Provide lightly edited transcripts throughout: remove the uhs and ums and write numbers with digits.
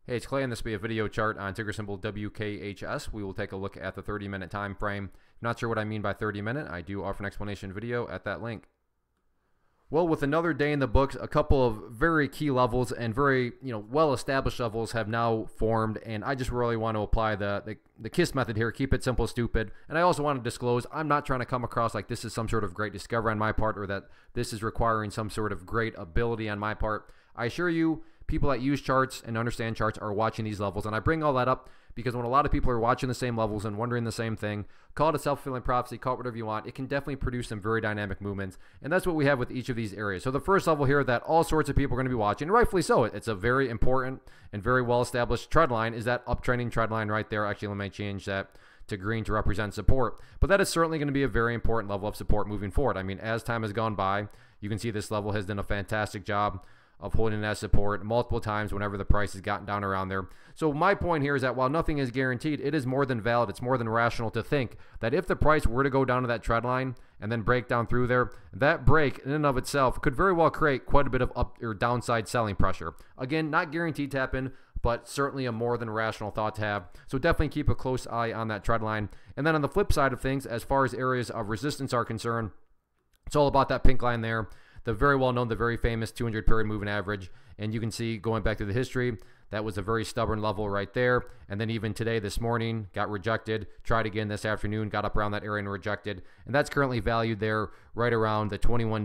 Hey, it's Clay, and this will be a video chart on ticker symbol WKHS. We will take a look at the 30-minute time frame. Not sure what I mean by 30-minute. I do offer an explanation video at that link. Well, with another day in the books, a couple of very key levels and very well-established levels have now formed, and I just really want to apply the KISS method here. Keep it simple, stupid. And I also want to disclose I'm not trying to come across like this is some sort of great discovery on my part or that this is requiring some sort of great ability on my part. I assure you, people that use charts and understand charts are watching these levels, and I bring all that up because when a lot of people are watching the same levels and wondering the same thing, call it a self-fulfilling prophecy, call it whatever you want, it can definitely produce some very dynamic movements, and that's what we have with each of these areas. So the first level here that all sorts of people are going to be watching, and rightfully so, it's a very important and very well-established trend line, is that uptrending trend line right there. Actually, let me change that to green to represent support, but that is certainly going to be a very important level of support moving forward. I mean, as time has gone by, you can see this level has done a fantastic job of holding that support multiple times whenever the price has gotten down around there. So my point here is that while nothing is guaranteed, it is more than valid, it's more than rational to think that if the price were to go down to that trend line and then break down through there, that break in and of itself could very well create quite a bit of up or downside selling pressure. Again, not guaranteed to happen, but certainly a more than rational thought to have. So definitely keep a close eye on that trend line. And then on the flip side of things, as far as areas of resistance are concerned, it's all about that pink line there. The very well-known, the very famous 200 period moving average. And you can see, going back to the history, that was a very stubborn level right there. And then even today, this morning, got rejected. Tried again this afternoon, got up around that area and rejected. And that's currently valued there right around the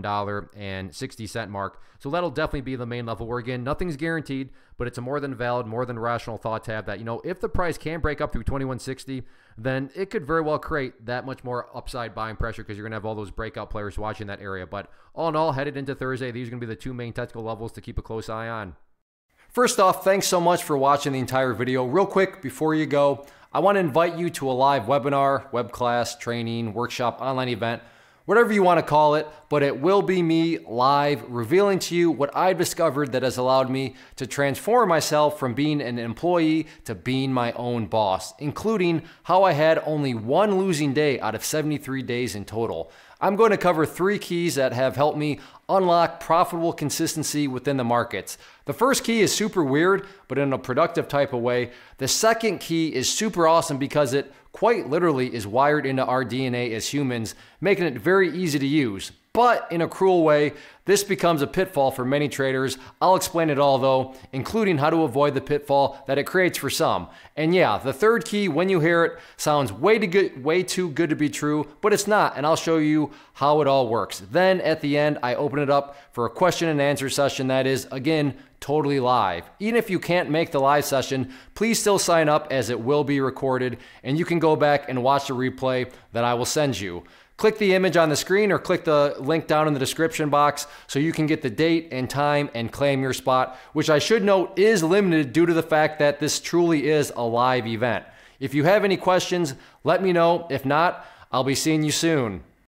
$21.60 mark. So that'll definitely be the main level where, again, nothing's guaranteed, but it's a more than valid, more than rational thought to have that, if the price can break up through 21.60, then it could very well create that much more upside buying pressure because you're going to have all those breakout players watching that area. But all in all, headed into Thursday, these are going to be the two main technical levels to keep a close eye on. First off, thanks so much for watching the entire video. Real quick, before you go, I want to invite you to a live webinar, web class, training, workshop, online event, whatever you want to call it, but it will be me live revealing to you what I've discovered that has allowed me to transform myself from being an employee to being my own boss, including how I had only one losing day out of 73 days in total. I'm going to cover 3 keys that have helped me unlock profitable consistency within the markets. The first key is super weird, but in a productive type of way. The second key is super awesome because it quite literally is wired into our DNA as humans, making it very easy to use. But in a cruel way, this becomes a pitfall for many traders. I'll explain it all though, including how to avoid the pitfall that it creates for some. And yeah, the third key, when you hear it, sounds way too good to be true, but it's not, and I'll show you how it all works. Then at the end, I open it up for a question and answer session that is, again, totally live. Even if you can't make the live session, please still sign up as it will be recorded, and you can go back and watch the replay that I will send you. Click the image on the screen or click the link down in the description box so you can get the date and time and claim your spot, which I should note is limited due to the fact that this truly is a live event. If you have any questions, let me know. If not, I'll be seeing you soon.